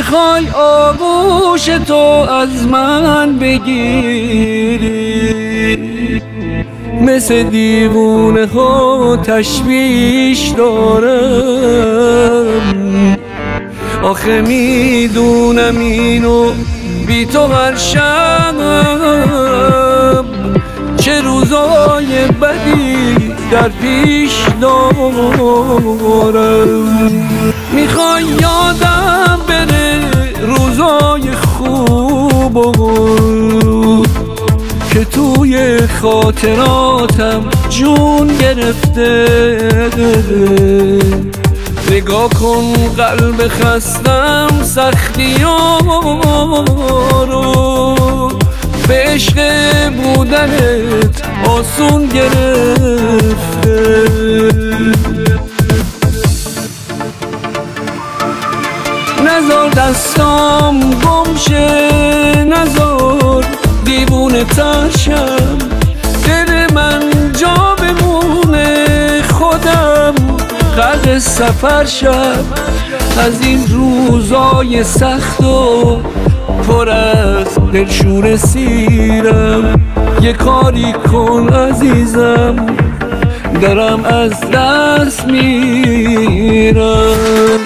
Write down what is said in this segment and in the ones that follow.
میخوای آغوش تو از من بگیری، مثل دیوونه ها تشویش دارم. آخه میدونم اینو بی تو هر شب چه روزای بدی در پیش دارم. میخوای یادم بره روزای خوب که توی خاطراتم جون گرفته. نگاه کن قلب خستم سختی‌ها رو، به عشق بودنت آسون گرفته. نزار دستام گم شه، نزار دیوونه ترشم، دل من جا بمونه خودم غرق سفر شد از این روزای سخت و پر از دلشور سیرم. یه کاری کن عزیزم، دارم از دست میرم.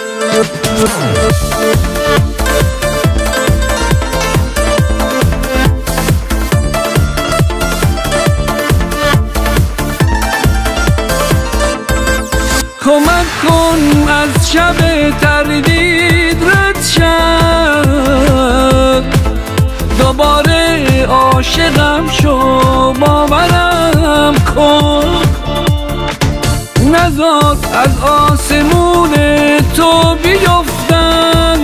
کمک کن از شب تردید رد شد، دوباره عاشقم شو باورم کن. نزار از آسمون تو بیفتم،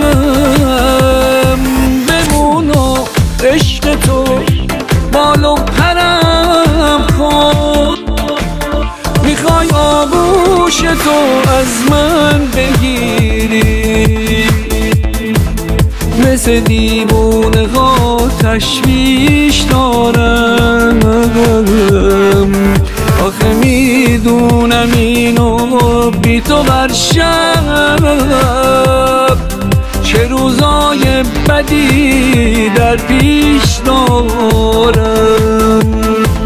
بمون و عشق تو بال و پرم کن. میخوای آغوش تو از من بگیری، مثل دیوونه ها تشویش دارم. آخه میدونم اینو بی تو هر شب چه روزای بدی در پیش دارم.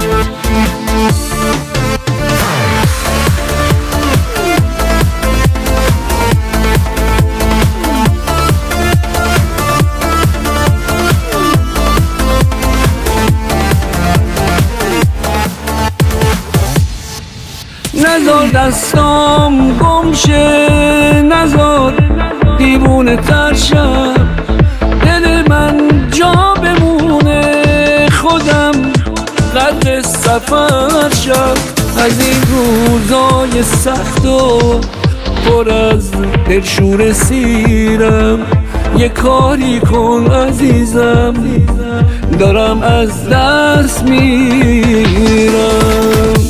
نزار دستام گم شه، نزار دیوونه ترشم، دل من جا بمونه خودم غرق سفر شد از این روزای سخت و پر از دلشور سیرم. یه کاری کن عزیزم، دارم از دست میرم.